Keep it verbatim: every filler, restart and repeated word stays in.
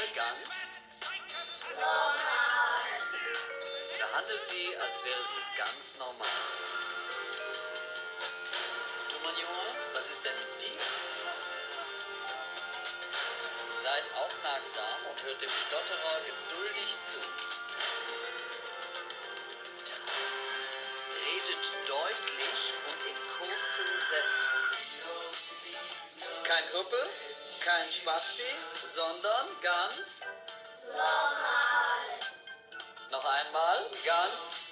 Dame ganz behandelt sie, als wäre sie ganz normal. Du, mein Junge, was ist denn mit dir? Seid aufmerksam und hört dem Stotterer geduldig zu. Redet deutlich und in kurzen Sätzen. Kein Krüppel, kein Spasti, sondern ganz normal. Noch einmal, ganz